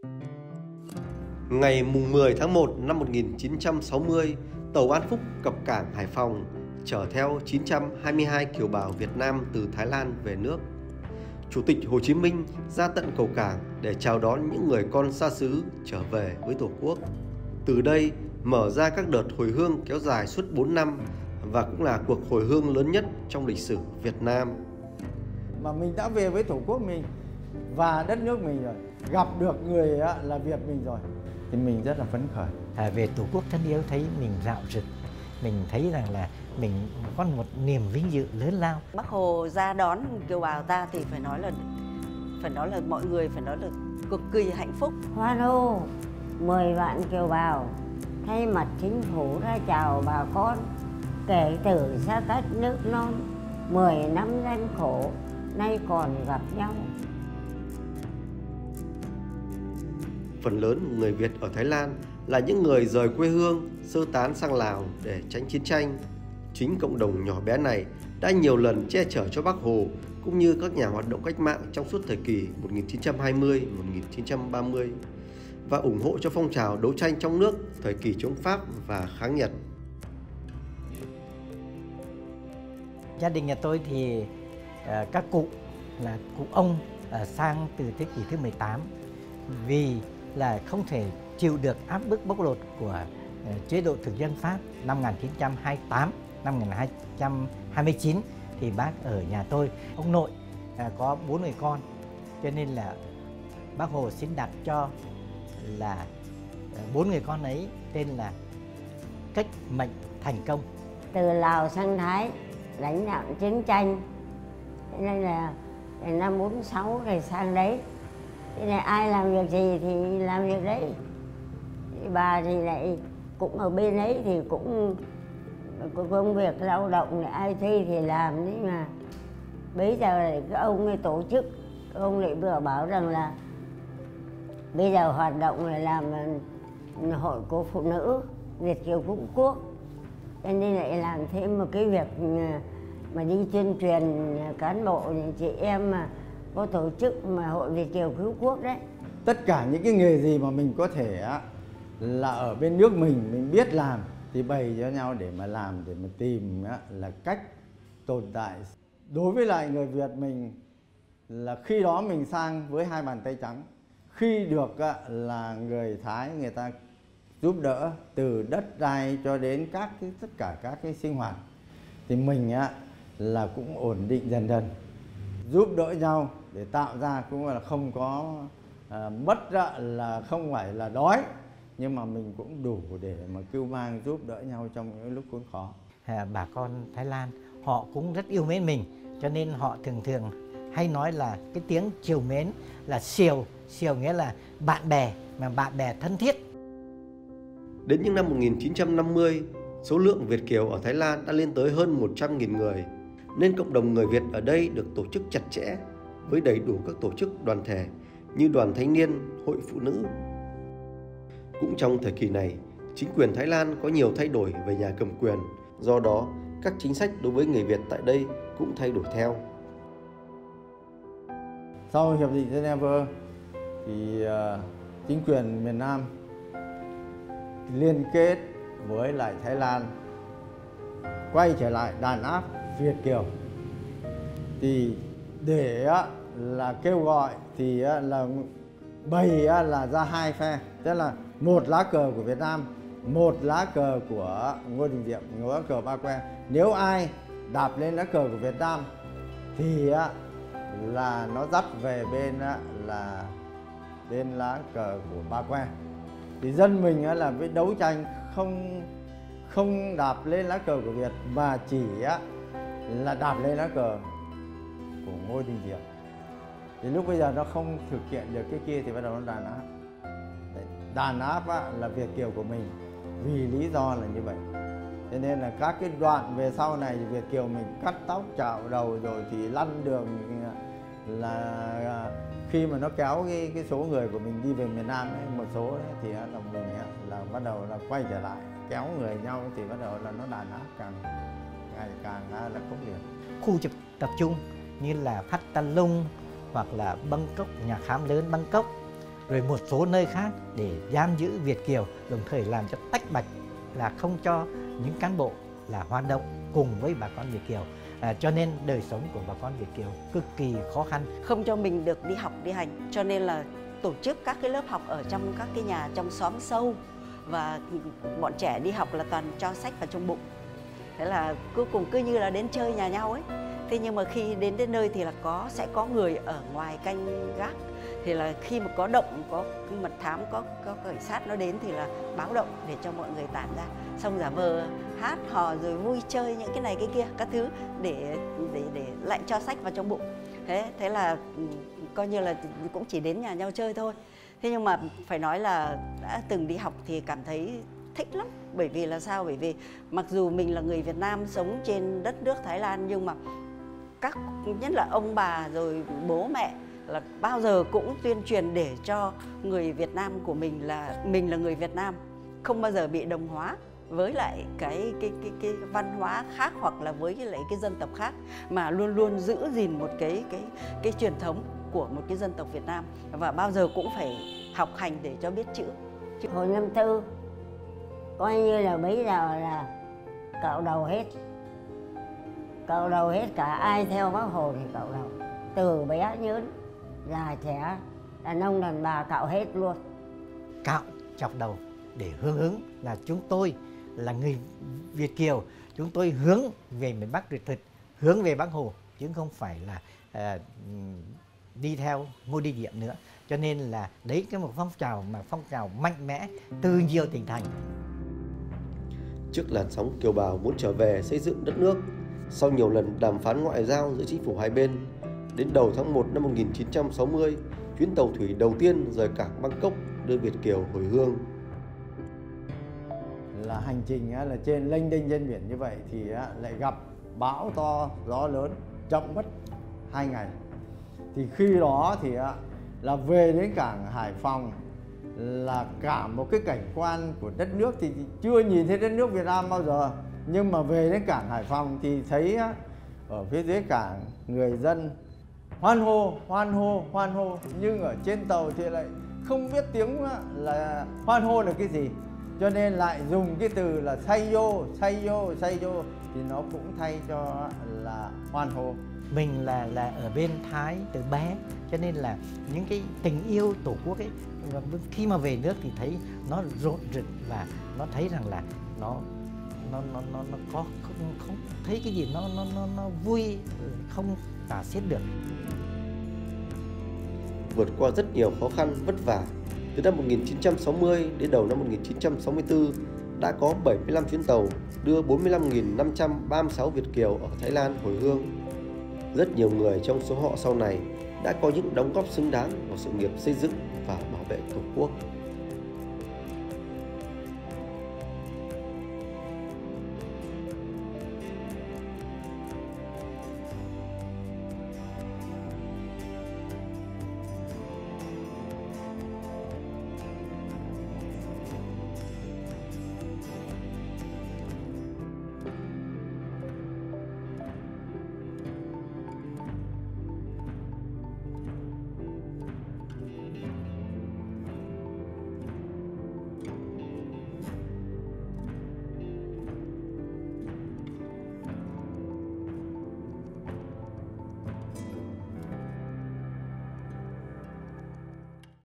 Ngày 10 tháng 1 năm 1960, tàu An Phúc cập cảng Hải Phòng chở theo 922 kiều bào Việt Nam từ Thái Lan về nước. Chủ tịch Hồ Chí Minh ra tận cầu cảng để chào đón những người con xa xứ trở về với Tổ quốc. Từ đây mở ra các đợt hồi hương kéo dài suốt 4 năm và cũng là cuộc hồi hương lớn nhất trong lịch sử Việt Nam. Mà mình đã về với Tổ quốc mình và đất nước mình rồi, gặp được người là Việt mình rồi, thì mình rất là phấn khởi. Về Tổ quốc thân yêu thấy mình rạo rực, mình thấy rằng là mình có một niềm vinh dự lớn lao. Bác Hồ ra đón kiều bào ta thì phải nói là mọi người phải nói là cực kỳ hạnh phúc. Hoan hô 10 vạn kiều bào thay mặt chính phủ ra chào bà con, kể từ xa cách nước non 10 năm gian khổ nay còn gặp nhau. Phần lớn người Việt ở Thái Lan là những người rời quê hương, sơ tán sang Lào để tránh chiến tranh. Chính cộng đồng nhỏ bé này đã nhiều lần che chở cho Bác Hồ cũng như các nhà hoạt động cách mạng trong suốt thời kỳ 1920-1930 và ủng hộ cho phong trào đấu tranh trong nước thời kỳ chống Pháp và kháng Nhật. Gia đình nhà tôi thì các cụ là cụ ông sang từ thế kỷ thứ 18 vì là không thể chịu được áp bức bóc lột của chế độ thực dân Pháp năm 1928, năm 1929 thì bác ở nhà tôi. Ông nội có 4 người con, cho nên là Bác Hồ xin đặt cho là 4 người con ấy tên là Cách Mệnh Thành Công. Từ Lào sang Thái lãnh đạo chiến tranh, thế nên là năm 46 thì sang đấy. Thế này ai làm việc gì thì làm việc đấy. Bà thì lại cũng ở bên ấy thì cũng có công việc lao động, ai thuê thì làm. Nhưng mà bây giờ lại cái ông ấy tổ chức, ông lại vừa bảo rằng là bây giờ hoạt động là làm hội của phụ nữ Việt kiều Cứu Quốc, cho nên lại làm thêm một cái việc mà đi tuyên truyền cán bộ chị em mà có tổ chức mà hội Việt kiều Cứu Quốc đấy. Tất cả những cái nghề gì mà mình có thể là ở bên nước mình biết làm thì bày cho nhau để mà làm, để mà tìm là cách tồn tại. Đối với lại người Việt mình là khi đó mình sang với hai bàn tay trắng, khi được là người Thái người ta giúp đỡ từ đất đai cho đến tất cả các cái sinh hoạt thì mình là cũng ổn định dần dần, giúp đỡ nhau để tạo ra cũng là không có mất là không phải là đói, nhưng mà mình cũng đủ để mà cưu mang giúp đỡ nhau trong những lúc khốn khó. Bà con Thái Lan họ cũng rất yêu mến mình, cho nên họ thường hay nói là cái tiếng trìu mến là siêu nghĩa là bạn bè, mà bạn bè thân thiết. Đến những năm 1950, số lượng Việt kiều ở Thái Lan đã lên tới hơn 100.000 người, nên cộng đồng người Việt ở đây được tổ chức chặt chẽ với đầy đủ các tổ chức đoàn thể như đoàn thanh niên, hội phụ nữ. Cũng trong thời kỳ này, chính quyền Thái Lan có nhiều thay đổi về nhà cầm quyền, do đó các chính sách đối với người Việt tại đây cũng thay đổi theo. Sau Hiệp định Geneva thì chính quyền miền Nam liên kết với lại Thái Lan quay trở lại đàn áp Việt kiều, thì để là kêu gọi thì là bày là ra hai phe, tức là một lá cờ của Việt Nam, một lá cờ của Ngô Đình Diệm, lá cờ Ba Que. Nếu ai đạp lên lá cờ của Việt Nam thì là nó dắt về bên là bên lá cờ của Ba Que. Thì dân mình là với đấu tranh không đạp lên lá cờ của Việt mà chỉ là đạp lên lá cờ của Ngô Đình Diệm. Thì lúc bây giờ nó không thực hiện được cái kia thì bắt đầu nó đàn áp. Đàn áp là Việt kiều của mình vì lý do là như vậy. Cho nên là các cái đoạn về sau này thì Việt kiều mình cắt tóc chạo đầu rồi thì lăn đường, là khi mà nó kéo cái số người của mình đi về miền Nam ấy, một số ấy, thì là mình là bắt đầu là quay trở lại kéo người nhau thì bắt đầu là nó đàn áp ngày càng là khốc liệt. Khu tập trung như là Phát Tan Lung hoặc là Bangkok, nhà khám lớn Bangkok, rồi một số nơi khác để giam giữ Việt kiều, đồng thời làm cho tách bạch, là không cho những cán bộ là hoạt động cùng với bà con Việt kiều. Cho nên đời sống của bà con Việt kiều cực kỳ khó khăn. Không cho mình được đi học đi hành, cho nên là tổ chức các cái lớp học ở trong các cái nhà trong xóm sâu, và bọn trẻ đi học là toàn cho sách vào trong bụng. Thế là cuối cùng cứ như là đến chơi nhà nhau ấy. Thế nhưng mà khi đến nơi thì là sẽ có người ở ngoài canh gác. Thì là khi mà có động, có mật thám, có cảnh sát nó đến thì là báo động để cho mọi người tản ra. Xong giả vờ hát hò rồi vui chơi những cái này cái kia các thứ để lại cho sách vào trong bụng. Thế là coi như là cũng chỉ đến nhà nhau chơi thôi. Thế nhưng mà phải nói là đã từng đi học thì cảm thấy thích lắm. Bởi vì là sao? Bởi vì mặc dù mình là người Việt Nam sống trên đất nước Thái Lan, nhưng mà nhất là ông bà rồi bố mẹ là bao giờ cũng tuyên truyền để cho người Việt Nam của mình là người Việt Nam, không bao giờ bị đồng hóa với lại cái văn hóa khác hoặc là với lại cái dân tộc khác, mà luôn luôn giữ gìn một cái truyền thống của một cái dân tộc Việt Nam, và bao giờ cũng phải học hành để cho biết chữ. Hồi năm tư coi như là bây giờ là cạo đầu hết cả, ai theo Bác Hồ thì cạo đầu, từ bé nhớn già trẻ, đàn ông đàn bà cạo hết luôn. Cạo chọc đầu để hướng ứng là chúng tôi là người Việt kiều, chúng tôi hướng về miền Bắc Việt thực, hướng về Bác Hồ, chứ không phải là đi theo Ngô Đình Diệm nữa. Cho nên là đấy cái một phong trào mạnh mẽ từ nhiều tỉnh thành. Trước làn sóng kiều bào muốn trở về xây dựng đất nước, sau nhiều lần đàm phán ngoại giao giữa chính phủ hai bên, đến đầu tháng 1 năm 1960, chuyến tàu thủy đầu tiên rời cảng Bangkok đưa Việt kiều hồi hương. Là hành trình là trên lênh đênh trên biển như vậy thì lại gặp bão to, gió lớn, chậm mất 2 ngày. Thì khi đó thì là về đến cảng Hải Phòng là cả một cái cảnh quan của đất nước, thì chưa nhìn thấy đất nước Việt Nam bao giờ. Nhưng mà về đến cảng Hải Phòng thì thấy ở phía dưới cảng người dân hoan hô, nhưng ở trên tàu thì lại không biết tiếng là hoan hô là cái gì, cho nên lại dùng cái từ là say vô thì nó cũng thay cho là hoan hô. Mình là ở bên Thái từ bé, cho nên là những cái tình yêu tổ quốc ấy, khi mà về nước thì thấy nó rộn rực, và nó thấy rằng là nó có không thấy cái gì nó vui không tả xiết được. Vượt qua rất nhiều khó khăn vất vả, từ năm 1960 đến đầu năm 1964 đã có 75 chuyến tàu đưa 45.536 Việt kiều ở Thái Lan hồi hương. Rất nhiều người trong số họ sau này đã có những đóng góp xứng đáng vào sự nghiệp xây dựng và bảo vệ Tổ quốc.